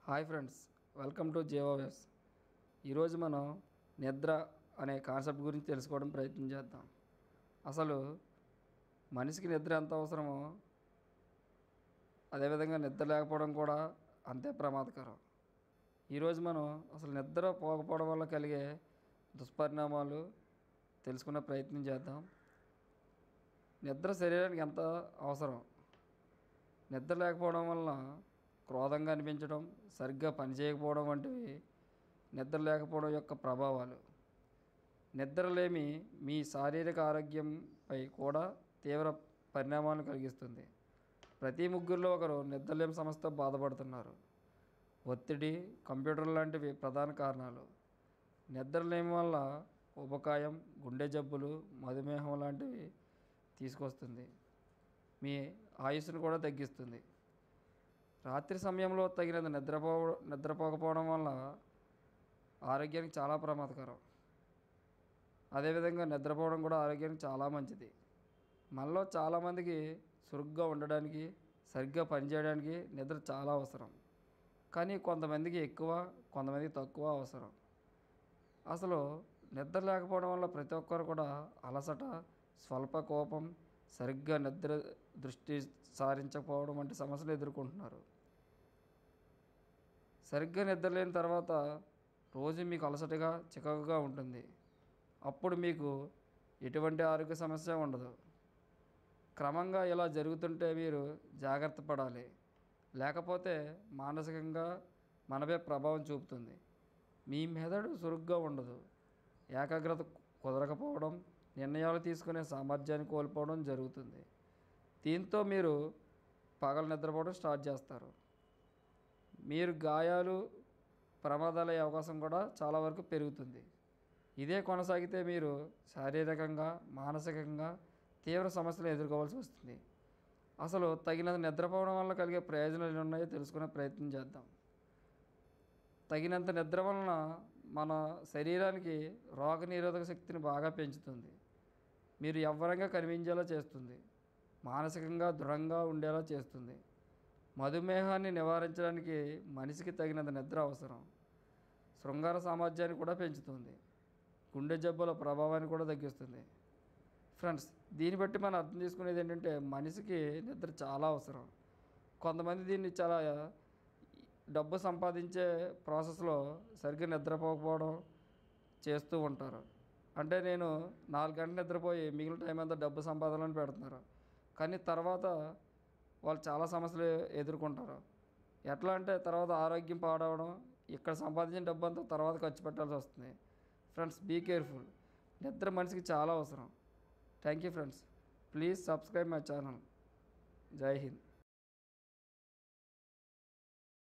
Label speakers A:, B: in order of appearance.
A: Hi friends, welcome to జీవో waves. ఈరోజు మనం నిద్ర అనే కాన్సెప్ట్ గురించి తెలుసుకోవడం ప్రయత్నం చేద్దాం. అసలు మనిషికి నిద్ర ఎంత అవసరమో అదేవిధంగా నిద్ర లేకపోవడం కూడా అంతే ప్రమాదకరం. ఈరోజు మనం అసలు నిద్ర పోకపోవడం వల్ల కలిగే దుష్పరిణామాలు తెలుసుకునే ప్రయత్నం చేద్దాం. నిద్ర శరీరానికి ఎంత అవసరం, నిద్ర లేకపోవడం వలన క్రోధంగా అనిపించడం, సరిగ్గా పనిచేయకపోవడం వంటివి నిద్ర లేకపోవడం యొక్క ప్రభావాలు. నిద్రలేమి మీ శారీరక ఆరోగ్యంపై కూడా తీవ్ర పరిణామాలను కలిగిస్తుంది. ప్రతి ముగ్గురిలో ఒకరు నిద్రలేమి సమస్యతో బాధపడుతున్నారు. ఒత్తిడి, కంప్యూటర్ లాంటివి ప్రధాన కారణాలు. నిద్రలేమి వల్ల ఊబకాయం, గుండె జబ్బులు, మధుమేహం లాంటివి తీసుకొస్తుంది. మీ ఆయుస్సును కూడా తగ్గిస్తుంది. రాత్రి సమయంలో తగినంత నిద్రపోకపోవడం వల్ల ఆరోగ్యానికి చాలా ప్రమాదకరం. అదేవిధంగా నిద్రపోవడం కూడా ఆరోగ్యానికి చాలా మంచిది. మనలో చాలామందికి చురుగ్గా ఉండడానికి, సరిగ్గా పనిచేయడానికి నిద్ర చాలా అవసరం. కానీ కొంతమందికి ఎక్కువ, కొంతమందికి తక్కువ అవసరం. అసలు నిద్ర లేకపోవడం వల్ల ప్రతి ఒక్కరు కూడా అలసట, స్వల్ప కోపం, సరిగ్గా నిద్ర దృష్టి సారించకపోవడం వంటి సమస్యలు ఎదుర్కొంటున్నారు. సరిగ్గా నిద్రలేని తర్వాత రోజు మీకు అలసటగా, చికాకుగా ఉంటుంది. అప్పుడు మీకు ఎటువంటి ఆరోగ్య సమస్య ఉండదు. క్రమంగా ఇలా జరుగుతుంటే మీరు జాగ్రత్త పడాలి. లేకపోతే మానసికంగా మనపై ప్రభావం చూపుతుంది. మీ మెదడు చురుగ్గా ఉండదు, ఏకాగ్రత కుదరకపోవడం, నిర్ణయాలు తీసుకునే సామర్థ్యాన్ని కోల్పోవడం జరుగుతుంది. దీంతో మీరు పగలు నిద్రపోవడం స్టార్ట్ చేస్తారు. మీరు గాయాలు, ప్రమాదాలయ్యే అవకాశం కూడా చాలా వరకు పెరుగుతుంది. ఇదే కొనసాగితే మీరు శారీరకంగా, మానసికంగా తీవ్ర సమస్యలు ఎదుర్కోవాల్సి వస్తుంది. అసలు తగినంత నిద్రపోవడం వల్ల కలిగే ప్రయోజనాలు ఉన్నాయో తెలుసుకునే ప్రయత్నం చేద్దాం. తగినంత నిద్ర వలన మన శరీరానికి రోగనిరోధక శక్తిని బాగా పెంచుతుంది. మీరు యవ్వనంగా కనిపించేలా చేస్తుంది. మానసికంగా దృఢంగా ఉండేలా చేస్తుంది. మధుమేహాన్ని నివారించడానికి మనిషికి తగినంత నిద్ర అవసరం. శృంగార సామర్థ్యాన్ని కూడా పెంచుతుంది. గుండె జబ్బుల ప్రభావాన్ని కూడా తగ్గిస్తుంది. ఫ్రెండ్స్, దీన్ని బట్టి మనం అర్థం చేసుకునేది ఏంటంటే మనిషికి నిద్ర చాలా అవసరం. కొంతమంది దీన్ని చాలా డబ్బు సంపాదించే ప్రాసెస్లో సరిగ్గా నిద్రపోకపోవడం చేస్తూ ఉంటారు. అంటే నేను 4 గంటలు నిద్రపోయి మిగిలిన టైం అంతా డబ్బు సంపాదనని పెడుతున్నారు. కానీ తర్వాత వాళ్ళు చాలా సమస్యలు ఎదుర్కొంటారు. ఎట్లా అంటే తర్వాత ఆరోగ్యం పాడవడం, ఇక్కడ సంపాదించిన డబ్బు అంతా తర్వాత ఖర్చు పెట్టాల్సి వస్తుంది. Friends, be careful. నిద్ర మనిషికి చాలా అవసరం. Thank you friends. Please subscribe my channel. జై హింద్.